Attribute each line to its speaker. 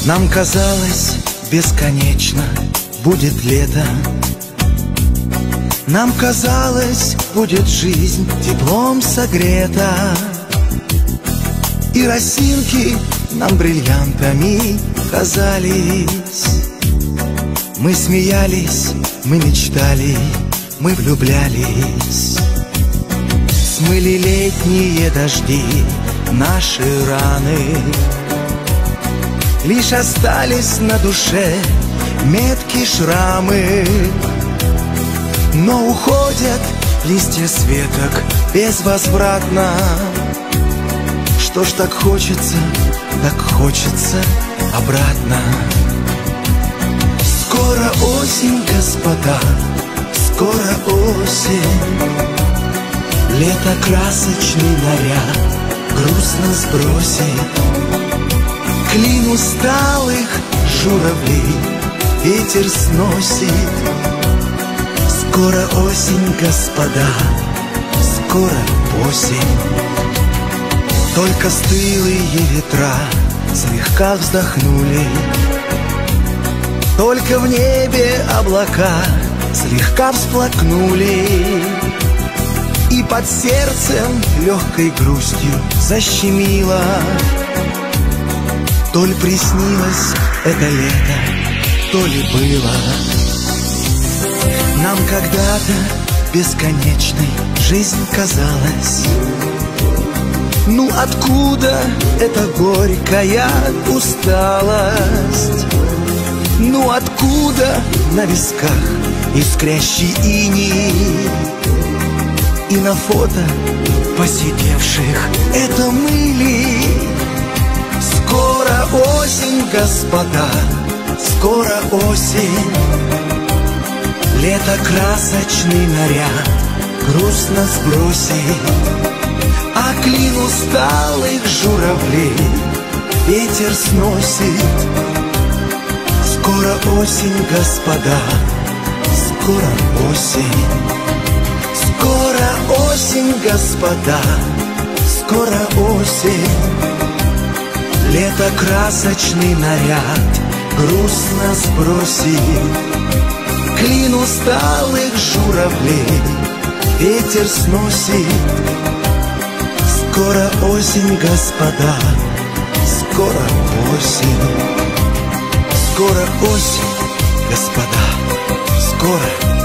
Speaker 1: Нам казалось, бесконечно будет лето. Нам казалось, будет жизнь теплом согрета, и росинки нам бриллиантами казались. Мы смеялись, мы мечтали, мы влюблялись. Смыли летние дожди наши раны, лишь остались на душе метки, шрамы. Но уходят листья с веток безвозвратно. Что ж так хочется обратно. Скоро осень, господа, скоро осень. Лето красочный наряд грустно сбросит. Клин усталых журавлей ветер сносит. Скоро осень, господа, скоро осень. Только стылые ветра слегка вздохнули. Только в небе облака слегка всплакнули. И под сердцем легкой грустью защемило. То ли приснилось это лето, то ли было. Нам когда-то бесконечной жизнь казалась. Ну откуда эта горькая усталость? Ну откуда на висках искрящий иней? И на фото посидевших это мы ли? Скоро осень, господа, скоро осень. Лето красочный наряд грустно сбросит. А клин усталых журавлей ветер сносит. Скоро осень, господа, скоро осень. Скоро осень, господа, скоро осень. Лето красочный наряд грустно сбросит. Клин усталых журавлей ветер сносит. Скоро осень, господа, скоро осень. Скоро осень, господа, скоро